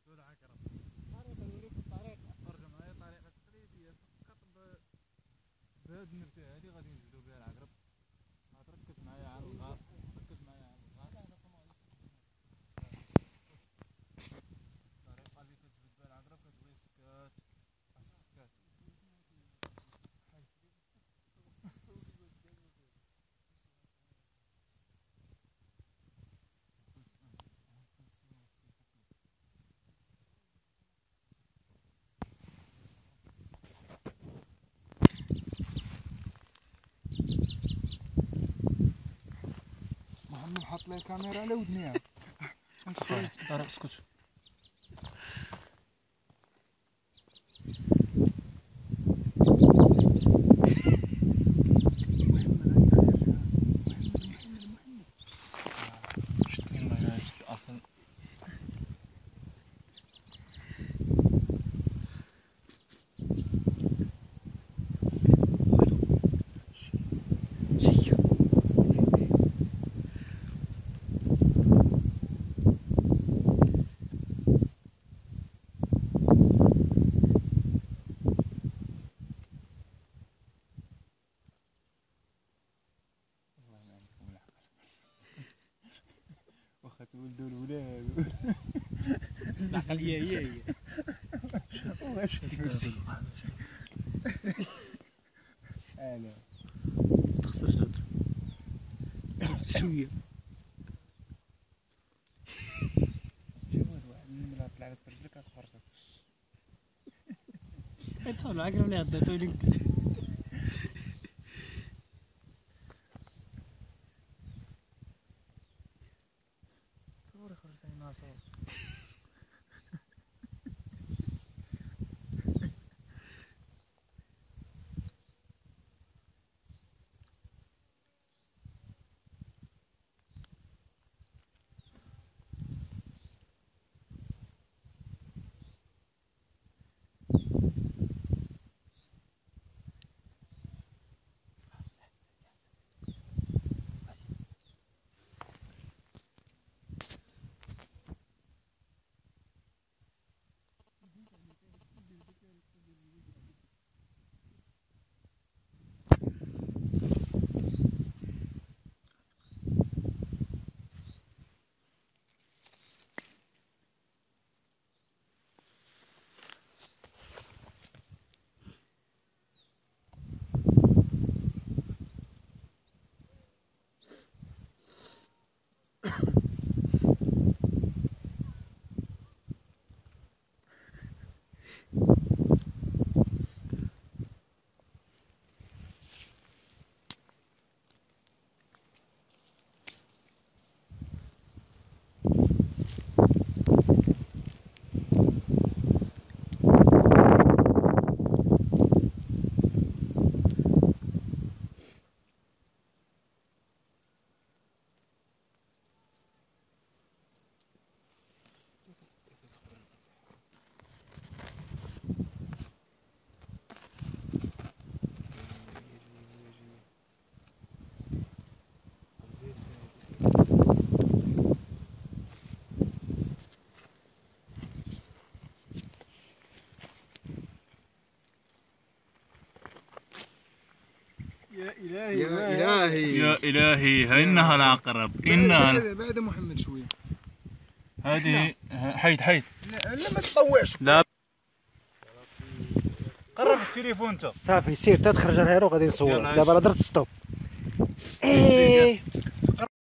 دول عقرب. نوريك الطريقة. فرجة معايا طريقة تقليدية فقط بهاد النبتة هادي غادي نجبدو بها العقرب. ركز معايا على الغار، ركز معايا على الغار. الطريقة اللي كتجبد بها العقرب كتبغي السكات، السكات. محمد حط لي الكاميرا على ودنيها. طارق اسكت. واخا تولدوا الولاد. العقلية هي واش تكسي انا تخسرش تهضر شوية. جواد واحد النمرة طلع لك برجلك كتخرجك. انت العقرب اللي عضيتو لي قلت صوري خرجت لنا صور. يا إلهي يا إلهي يا إلهي إنها العقرب إنها بعد محمد شوية. هذه حيد حيد. لا ما تطوعش. لا قرب التليفون انت صافي سير تتخرج الهيرو غادي نصور دابا راه درت ستوب. ايه